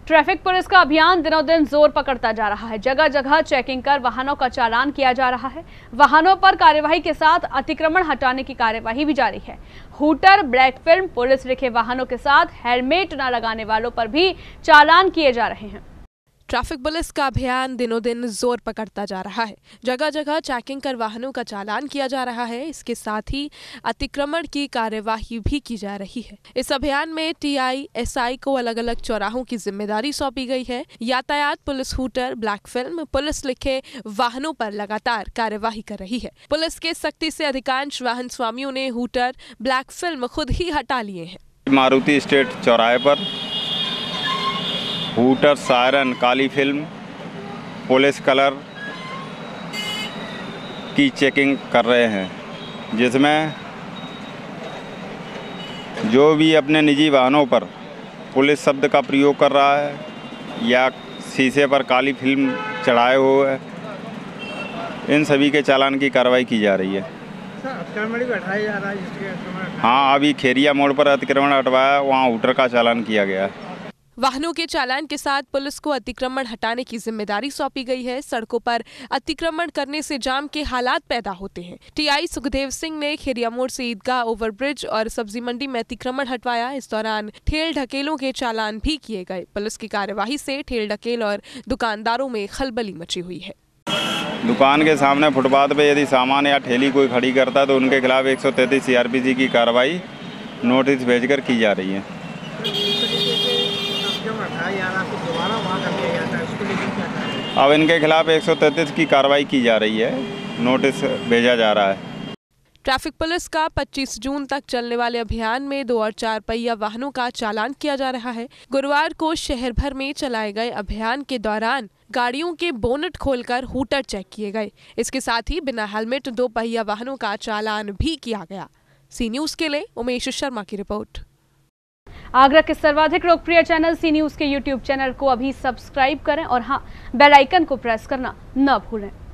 Traffic police का अभियान दिनों दिन जोर पकड़ता जा रहा है। जगह जगह चेकिंग कर वाहनों का चालान किया जा रहा है। वाहनों पर कार्यवाही के साथ अतिक्रमण हटाने की कार्यवाही भी जारी है। हूटर, ब्लैक फिल्म, पुलिस लिखे वाहनों के साथ हेलमेट न लगाने वालों पर भी चालान किए जा रहे हैं। ट्रैफिक पुलिस का अभियान दिनों दिन जोर पकड़ता जा रहा है। जगह जगह चेकिंग कर वाहनों का चालान किया जा रहा है। इसके साथ ही अतिक्रमण की कार्यवाही भी की जा रही है। इस अभियान में टीआई, एसआई को अलग अलग चौराहों की जिम्मेदारी सौंपी गई है। यातायात police hooter, black film, police लिखे वाहनों पर लगातार कार्यवाही कर रही है। पुलिस के सख्ती से अधिकांश वाहन स्वामियों ने हूटर, ब्लैक फिल्म खुद ही हटा लिए हैं। मारुति स्टेट चौराहे पर हूटर, सायरन, काली फिल्म, पुलिस कलर की चेकिंग कर रहे हैं, जिसमें जो भी अपने निजी वाहनों पर पुलिस शब्द का प्रयोग कर रहा है या शीशे पर काली फिल्म चढ़ाए हुए है, इन सभी के चालान की कार्रवाई की जा रही है। अतिक्रमण भी हटाया जा रहा है। हाँ, अभी खेरिया मोड़ पर अतिक्रमण हटवाया, वहाँ हूटर का चालान किया गया है। वाहनों के चालान के साथ पुलिस को अतिक्रमण हटाने की जिम्मेदारी सौंपी गई है। सड़कों पर अतिक्रमण करने से जाम के हालात पैदा होते हैं। टीआई सुखदेव सिंह ने खेरिया मोड़ से ईदगाह ओवरब्रिज और सब्जी मंडी में अतिक्रमण हटवाया। इस दौरान ठेल ढकेलों के चालान भी किए गए। पुलिस की कार्यवाही से ठेल ढकेल और दुकानदारों में खलबली मची हुई है। दुकान के सामने फुटपाथ पे यदि सामान या ठेली कोई खड़ी करता है तो उनके खिलाफ 133 CRPC की कार्रवाई नोटिस भेजकर की जा रही है। अब इनके खिलाफ 133 की कार्रवाई की जा रही है, नोटिस भेजा जा रहा है। ट्रैफिक पुलिस का 25 जून तक चलने वाले अभियान में 2 और 4 पहिया वाहनों का चालान किया जा रहा है। गुरुवार को शहर भर में चलाए गए अभियान के दौरान गाड़ियों के बोनट खोलकर हूटर चेक किए गए। इसके साथ ही बिना हेलमेट 2 पहिया वाहनों का चालान भी किया गया। सी न्यूज के लिए उमेश शर्मा की रिपोर्ट। आगरा के सर्वाधिक लोकप्रिय चैनल सी न्यूज के यूट्यूब चैनल को अभी सब्सक्राइब करें और हाँ, बेल आइकन को प्रेस करना न भूलें।